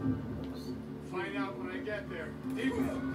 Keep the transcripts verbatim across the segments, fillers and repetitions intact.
Find out when I get there. Deep.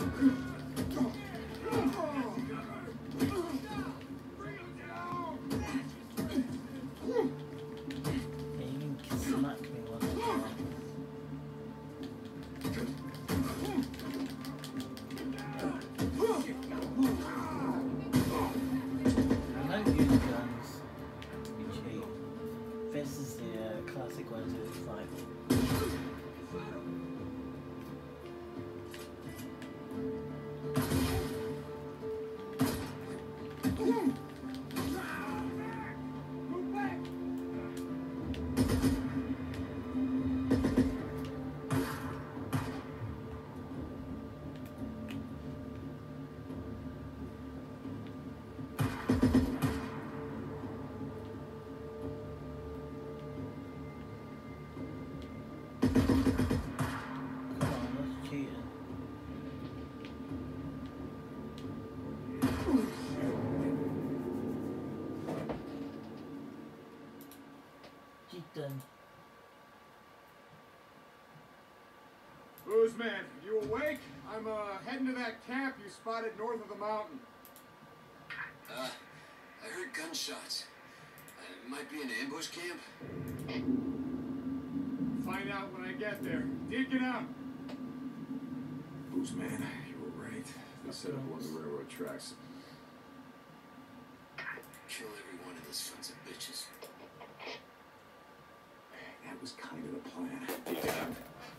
Done. Booze man, you awake? I'm uh, heading to that camp you spotted north of the mountain. Uh, I heard gunshots. Uh, it might be an ambush camp. Find out when I get there. Deacon out. Booze man, you were right. They set up one of the railroad tracks. Kill every one of those sons of bitches. That was kind of the plan. Deacon out.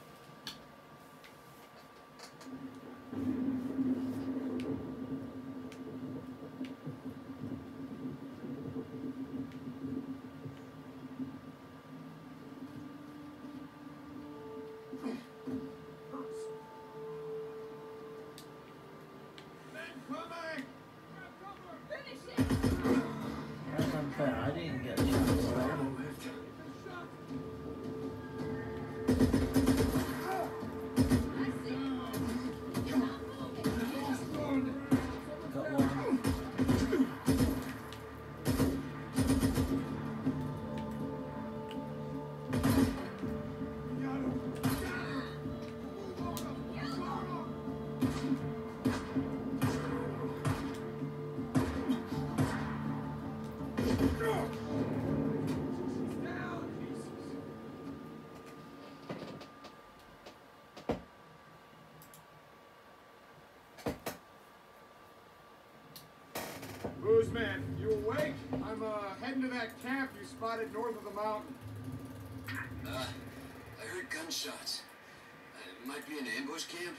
That's unfair. I didn't get a chance to lift. Booze man, you awake? I'm uh, heading to that camp you spotted north of the mountain. Uh, I heard gunshots. Uh, it might be an ambush camp.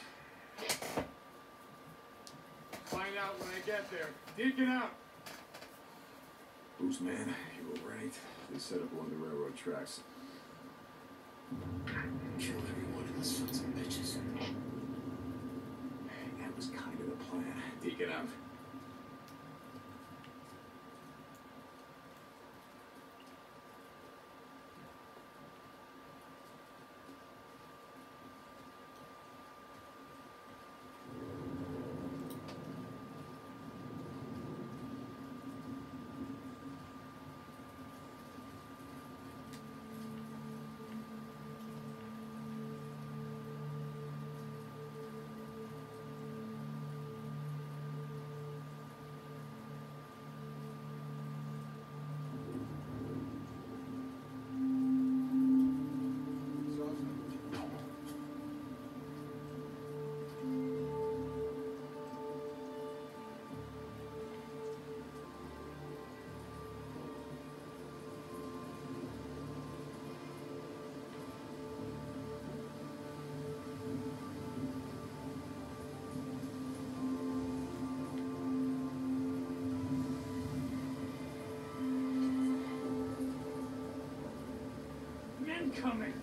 Find out when I get there. Deacon out. Booze man, you were right. They set up one of the railroad tracks. Kill every one of those sons of bitches. That was kind of the plan. Deacon out. Coming.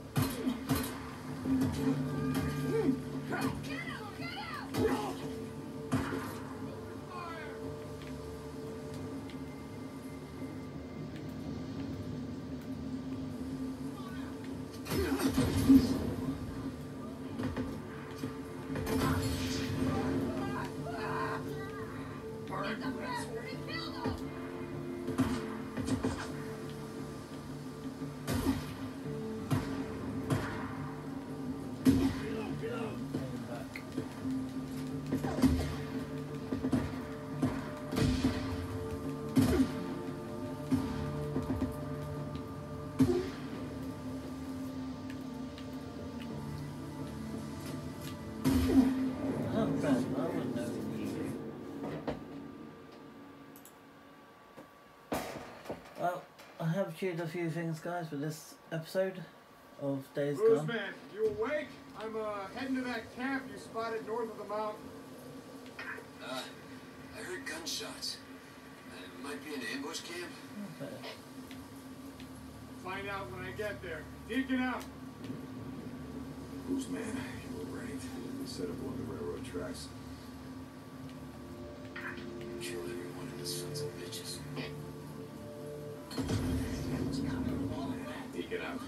achieved a few things, guys, with this episode of Days Roseman, Gone. you awake? I'm uh, heading to that camp you spotted north of the mountain. Uh, I heard gunshots. Uh, it might be an ambush camp. Okay. Find out when I get there. Deacon out. Bruce, man, you were right. They set up along the railroad tracks. Kill every one of the sons of bitches. Deacon out.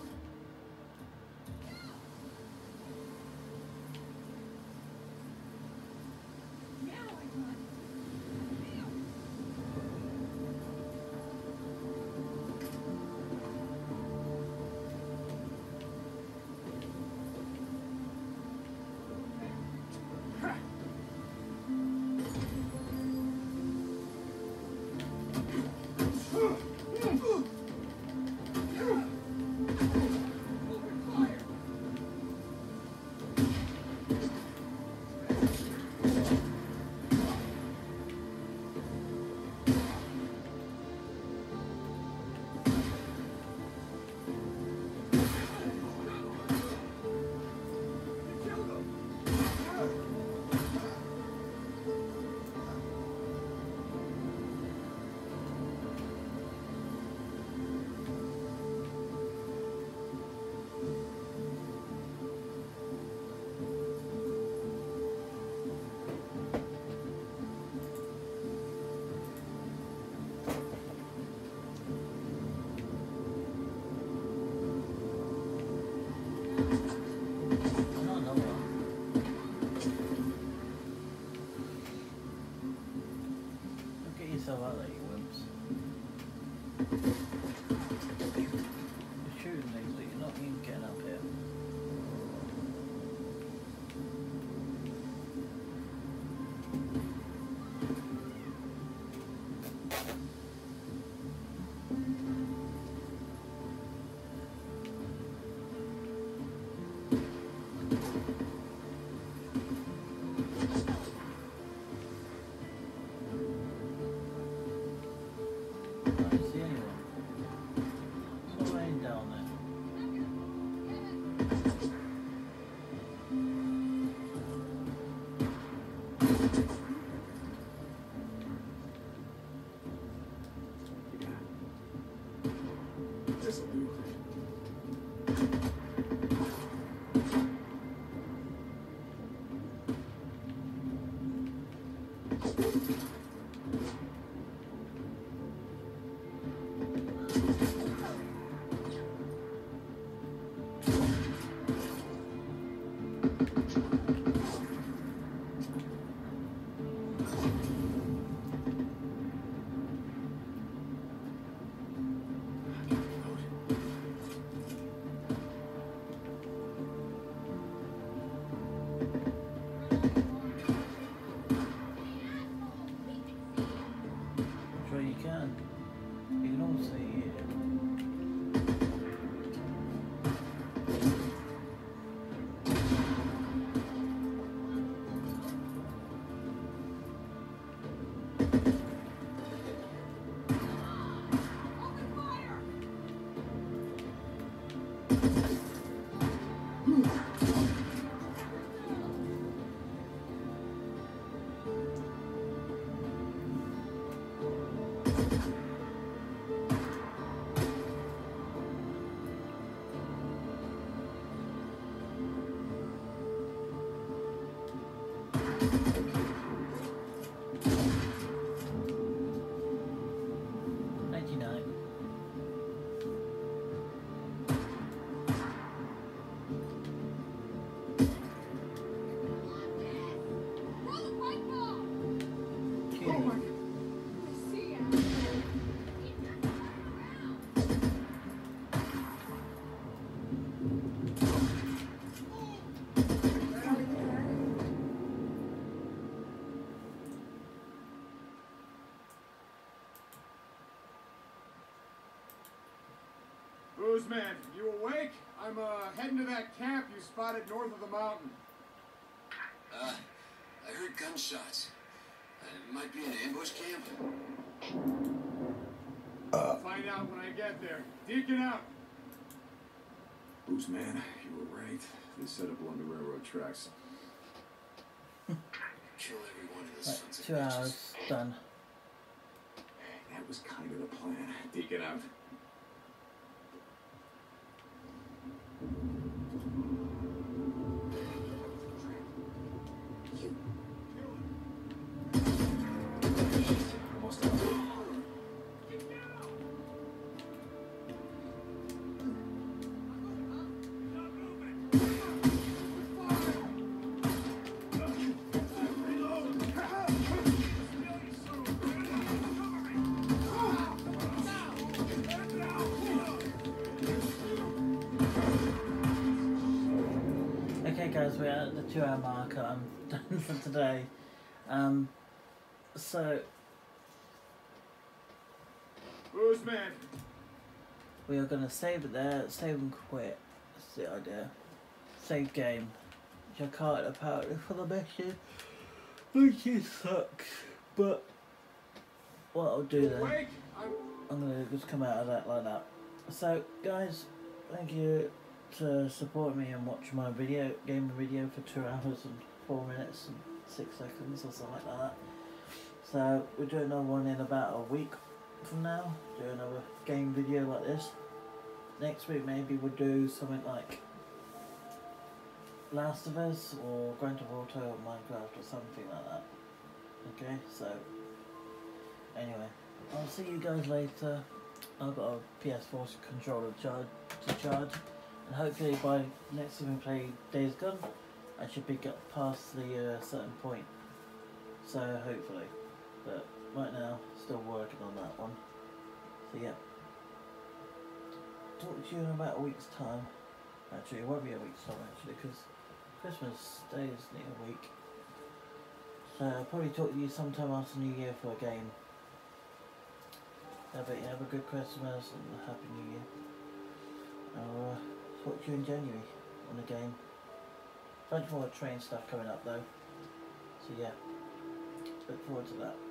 No, no one. Look at yourself out there, you wimps. You're shooting things, but you're not even getting up here. I don't see anyone. There's no rain down there. This'll do. Sure you can. You can all see it. ninety-nine. Oh my. Roseman, you awake? I'm uh, heading to that camp you spotted north of the mountain. Uh, I heard gunshots. Uh, it might be an ambush camp. I'll find out when I get there. Deacon out. Bruce, man, you were right. They set up along the railroad tracks. Kill every one of the Right, sons of two bitches. hours done. That was kind of the plan. Deacon out. Almost done. Okay guys, we're at the two hour marker. I'm done for today. Um, so Bruce, man. we are going to save it there, save and quit. That's the idea. Save game. Jakarta apparently for the mission, which is sucks. But what I'll do You then, awake? I'm... I'm going to just come out of that like that. So guys, thank you to support me and watch my video, game video for two hours and four minutes and six seconds or something like that. So we're doing another one in about a week from now. Do another game video like this. Next week maybe we'll do something like Last of Us or Grand Theft Auto or Minecraft or something like that. Okay, so anyway, I'll see you guys later. I've got a P S four controller charge to charge, and hopefully by next time we play Days Gone, I should be get past the uh, certain point. So hopefully, but right now still working on that one. So yeah, talk to you in about a week's time. Actually, it won't be a week's time actually, because Christmas Day is near a week. So I'll probably talk to you sometime after New Year for a game. I bet you have a good Christmas and a Happy New Year. I'll uh, talk to you in January on the game. Bunch more train stuff coming up though. So yeah, look forward to that.